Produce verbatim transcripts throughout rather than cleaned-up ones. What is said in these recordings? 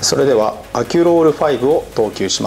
それではアキュロールファイブを投球します。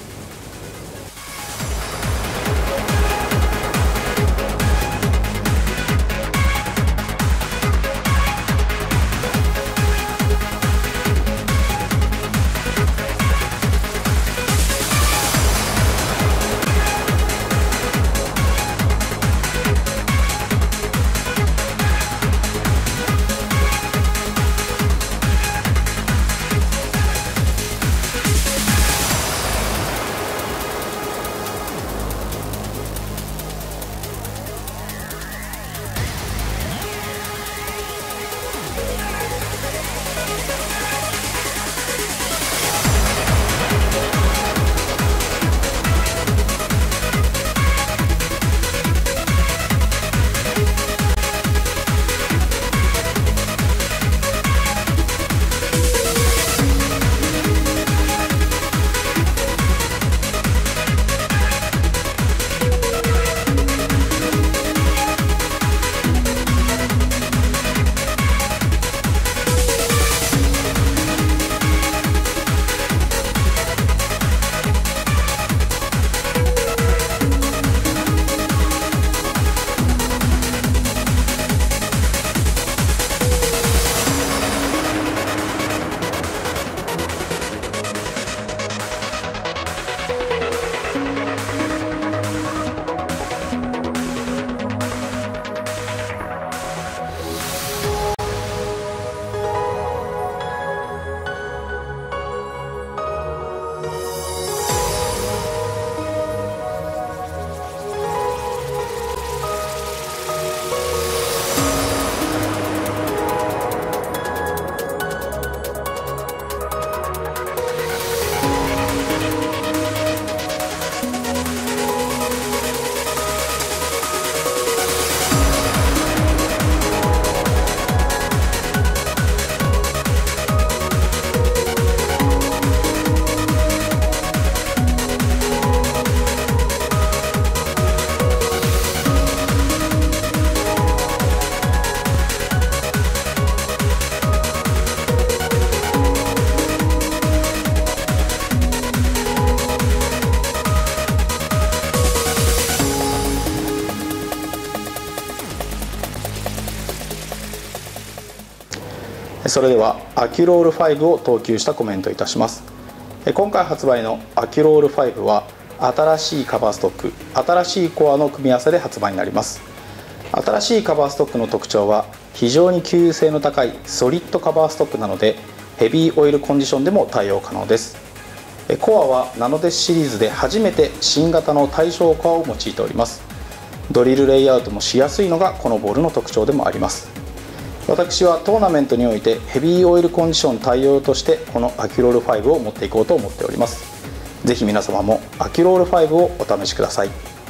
それではアキュロールファイブを投球したコメントいたします。今回発売のアキュロールファイブは新しいカバーストック、新しいコアの組み合わせで発売になります。新しいカバーストックの特徴は非常に吸油性の高いソリッドカバーストックなのでヘビーオイルコンディションでも対応可能です。コアはナノデスシリーズで初めて新型の対称コアを用いております。ドリルレイアウトもしやすいのがこのボールの特徴でもあります。私はトーナメントにおいてヘビーオイルコンディション対応としてこのアキュロールファイブを持っていこうと思っております。ぜひ皆様もアキュロールファイブをお試しください。